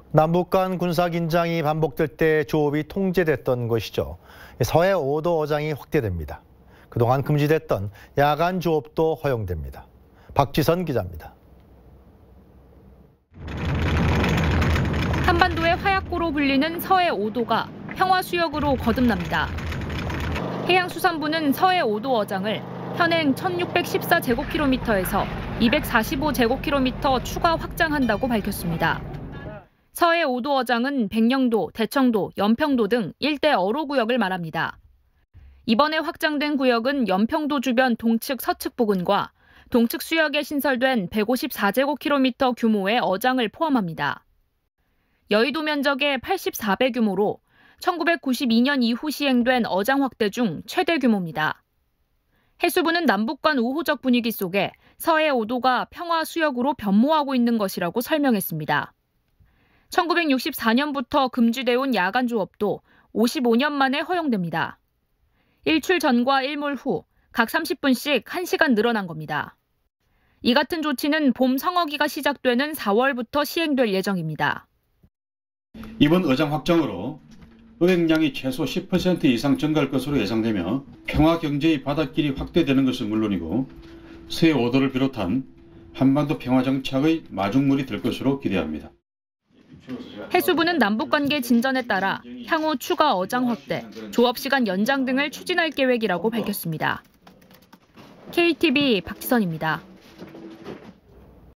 남북 간 군사 긴장이 반복될 때 조업이 통제됐던 것이죠. 서해 5도 어장이 확대됩니다. 그동안 금지됐던 야간 조업도 허용됩니다. 박지선 기자입니다. 한반도의 화약고로 불리는 서해 5도가 평화수역으로 거듭납니다. 해양수산부는 서해 5도 어장을 현행 1614제곱킬로미터에서 245제곱킬로미터 추가 확장한다고 밝혔습니다. 서해 5도 어장은 백령도, 대청도, 연평도 등 일대 어로구역을 말합니다. 이번에 확장된 구역은 연평도 주변 동측 서측 부근과 동측 수역에 신설된 154제곱킬로미터 규모의 어장을 포함합니다. 여의도 면적의 84배 규모로 1992년 이후 시행된 어장 확대 중 최대 규모입니다. 해수부는 남북 간 우호적 분위기 속에 서해 5도가 평화 수역으로 변모하고 있는 것이라고 설명했습니다. 1964년부터 금지돼 온 야간 조업도 55년 만에 허용됩니다. 일출 전과 일몰 후 각 30분씩 1시간 늘어난 겁니다. 이 같은 조치는 봄 성어기가 시작되는 4월부터 시행될 예정입니다. 이번 어장 확정으로 어획량이 최소 10% 이상 증가할 것으로 예상되며 평화 경제의 바닷길이 확대되는 것은 물론이고 서해 5도를 비롯한 한반도 평화 정착의 마중물이 될 것으로 기대합니다. 해수부는 남북관계 진전에 따라 향후 추가 어장 확대, 조업시간 연장 등을 추진할 계획이라고 밝혔습니다. KTV 박지선입니다.